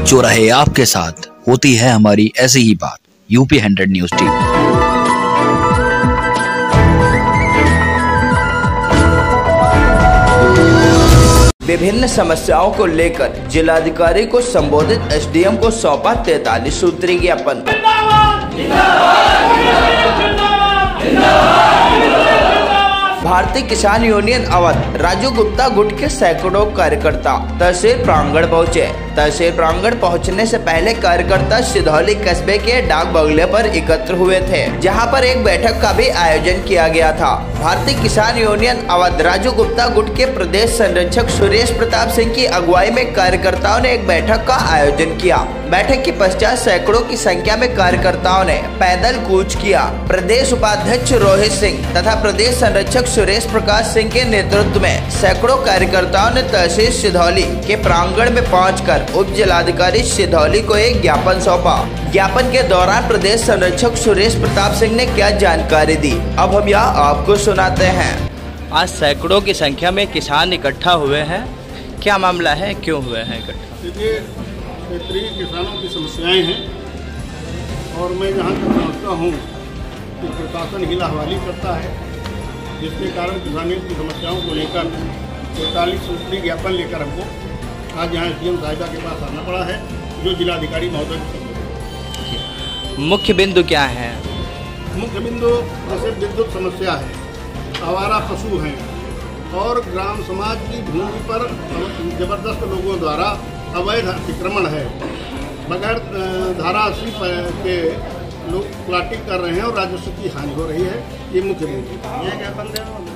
जो रहे आपके साथ, होती है हमारी ऐसी ही बात। UP 100 news team. विभिन्न समस्याओं को लेकर जिलाधिकारी को संबोधित एसडीएम को सौंपा 43 सूत्री ज्ञापन। भारतीय किसान यूनियन अवध राजू गुप्ता गुट के सैकड़ों कार्यकर्ता तहसील प्रांगण पहुँचे। तहसील प्रांगण पहुंचने से पहले कार्यकर्ता सिधौली कस्बे के डाक बंगले पर एकत्र हुए थे, जहां पर एक बैठक का भी आयोजन किया गया था। भारतीय किसान यूनियन अवध राजू गुप्ता गुट के प्रदेश संरक्षक सुरेश प्रताप सिंह की अगुवाई में कार्यकर्ताओं ने एक बैठक का आयोजन किया। बैठक के पश्चात सैकड़ों की संख्या में कार्यकर्ताओं ने पैदल कूच किया। प्रदेश उपाध्यक्ष रोहित सिंह तथा प्रदेश संरक्षक सुरेश प्रकाश सिंह के नेतृत्व में सैकड़ों कार्यकर्ताओं ने तहसील सिधौली के प्रांगण में पहुंचकर उप जिलाधिकारी सिधौली को एक ज्ञापन सौंपा। ज्ञापन के दौरान प्रदेश संरक्षक सुरेश प्रताप सिंह ने क्या जानकारी दी, अब हम यह आपको सुनाते हैं। आज सैकड़ों की संख्या में किसान इकट्ठा हुए हैं, क्या मामला है, क्यों हुए हैं इकट्ठा? देखिए, क्षेत्रीय किसानों की समस्याएं हैं और मैं जहाँ तक समझता हूँ कि प्रशासन हिला हवाली करता है, जिसके कारण किसानों की समस्याओं को लेकर 43 सूत्री ज्ञापन लेकर हमको आज यहाँ एसडीएम साहिबा के पास आना पड़ा है, जो जिलाधिकारी महोदय को। मुख्य बिंदु क्या है? मुख्य बिंदु जैसे विद्युत समस्या है, आवारा पशु हैं और ग्राम समाज की भूमि पर जबरदस्त लोगों द्वारा अवैध अतिक्रमण है। बगैर धारा 80 के लोग प्लाटिंग कर रहे हैं और राजस्व की हानि हो रही है। ये मुख्य बिंदु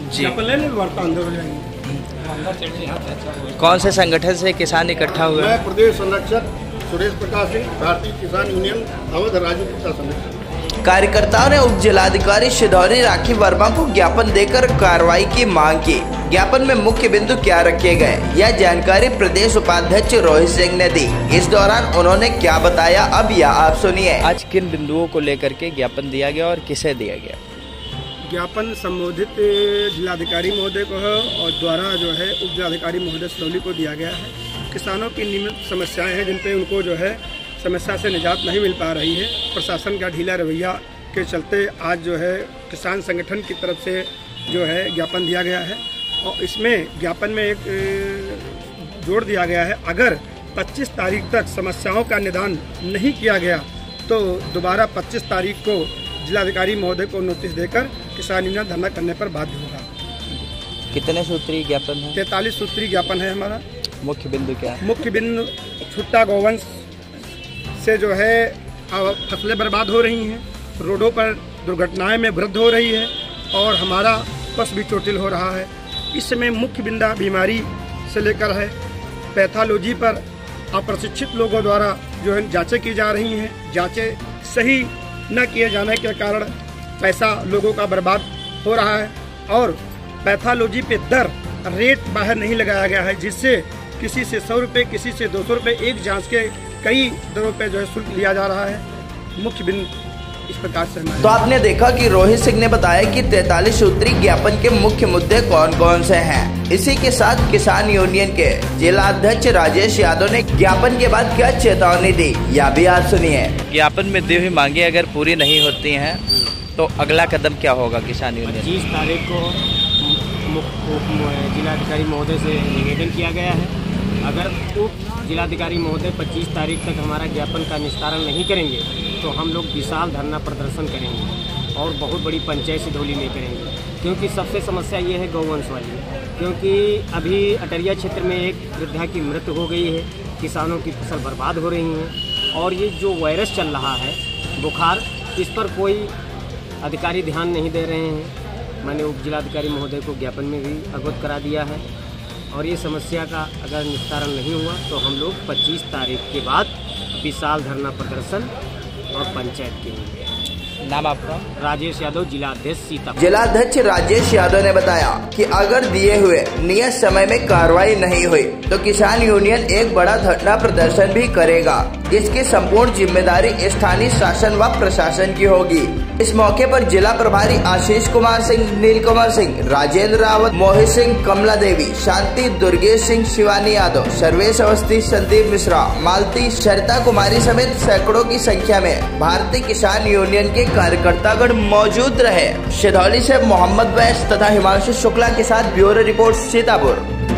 कौन से संगठन से किसान इकट्ठा हुए? मैं प्रदेश संरक्षक सुरेश प्रकाश सिंह, भारतीय किसान यूनियन अवध राजू गुप्ता संगठन। कार्यकर्ताओं ने उप जिलाधिकारी सिधौली राखी वर्मा को ज्ञापन देकर कार्रवाई की मांग की। ज्ञापन में मुख्य बिंदु क्या रखे गए, यह जानकारी प्रदेश उपाध्यक्ष रोहित सिंह ने दी। इस दौरान उन्होंने क्या बताया, अब यह आप सुनिए। आज किन बिंदुओं को लेकर के ज्ञापन दिया गया और किसे दिया गया? ज्ञापन संबोधित जिलाधिकारी महोदय को और द्वारा जो है उप जिलाधिकारी महोदय सिधौली को दिया गया है। किसानों की नियमित समस्याएं हैं जिन पे उनको जो है समस्या से निजात नहीं मिल पा रही है। प्रशासन का ढीला रवैया के चलते आज जो है किसान संगठन की तरफ से जो है ज्ञापन दिया गया है और इसमें ज्ञापन में एक जोड़ दिया गया है, अगर 25 तारीख तक समस्याओं का निदान नहीं किया गया तो दोबारा 25 तारीख को जिलाधिकारी महोदय को नोटिस देकर किसान यूनियन धरना करने पर बाध्य होगा। कितने सूत्री ज्ञापन है? 43 सूत्री ज्ञापन है हमारा। मुख्य बिंदु क्या है? मुख्य बिंदु छुट्टा गौवंश से जो है फसलें बर्बाद हो रही हैं, रोडों पर दुर्घटनाएं में वृद्धि हो रही है और हमारा पशु भी चोटिल हो रहा है। इस समय मुख्य बिंदा बीमारी से लेकर है पैथोलॉजी पर अप्रशिक्षित लोगों द्वारा जो है जांचें की जा रही हैं। जांचें सही न किए जाने के कारण पैसा लोगों का बर्बाद हो रहा है और पैथोलॉजी पे दर रेट बाहर नहीं लगाया गया है, जिससे किसी से 100 रुपये, किसी से 200 रुपये, एक जांच के कई दरों पे जो है शुल्क लिया जा रहा है। मुख्य बिंदु इस प्रकार से। तो आपने देखा कि रोहित सिंह ने बताया कि 43 सूत्री ज्ञापन के मुख्य मुद्दे कौन कौन से हैं। इसी के साथ किसान यूनियन के जिलाध्यक्ष राजेश यादव ने ज्ञापन के बाद क्या चेतावनी दी, यह भी आप सुनिए। ज्ञापन में दी हुई मांगे अगर पूरी नहीं होती हैं तो अगला कदम क्या होगा किसान यूनियन? 25 तारीख को जिलाधिकारी महोदय से निवेदन किया गया है, अगर उप जिलाधिकारी महोदय 25 तारीख तक हमारा ज्ञापन का निस्तारण नहीं करेंगे तो हम लोग विशाल धरना प्रदर्शन करेंगे और बहुत बड़ी पंचायत सिधौली में करेंगे। क्योंकि सबसे समस्या ये है गौवंश वाली, क्योंकि अभी अटरिया क्षेत्र में एक वृद्धा की मृत्यु हो गई है, किसानों की फसल बर्बाद हो रही है और ये जो वायरस चल रहा है बुखार, इस पर कोई अधिकारी ध्यान नहीं दे रहे हैं। मैंने उप जिलाधिकारी महोदय को ज्ञापन में भी अवगत करा दिया है और ये समस्या का अगर निस्तारण नहीं हुआ तो हम लोग 25 तारीख के बाद विशाल धरना प्रदर्शन और पंचायत के। नाम आपका? राजेश यादव, जिलाध्यक्ष सीतापुर। जिलाध्यक्ष राजेश यादव ने बताया कि अगर दिए हुए नियत समय में कार्रवाई नहीं हुई तो किसान यूनियन एक बड़ा धरना प्रदर्शन भी करेगा। जिसकी संपूर्ण जिम्मेदारी स्थानीय शासन व प्रशासन की होगी। इस मौके पर जिला प्रभारी आशीष कुमार सिंह, नील कुमार सिंह, राजेंद्र रावत, मोहित सिंह, कमला देवी, शांति, दुर्गेश सिंह, शिवानी यादव, सर्वेश अवस्थी, संदीप मिश्रा, मालती, सरिता कुमारी समेत सैकड़ों की संख्या में भारतीय किसान यूनियन के कार्यकर्तागण मौजूद रहे। सिधौली से मोहम्मद वैस तथा हिमांशु शुक्ला के साथ ब्यूरो रिपोर्ट, सीतापुर।